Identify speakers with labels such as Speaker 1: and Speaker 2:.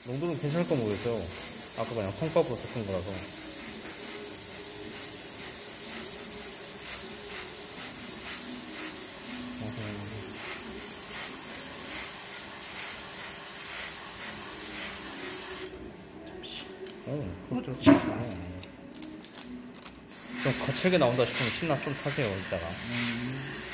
Speaker 1: 농도는 괜찮을 거 모르겠어요. 아까 그냥 콩밥으로 섞은 거라서. 그것도 좀 거칠게 나온다 싶으면 신라 좀 타세요, 이따가.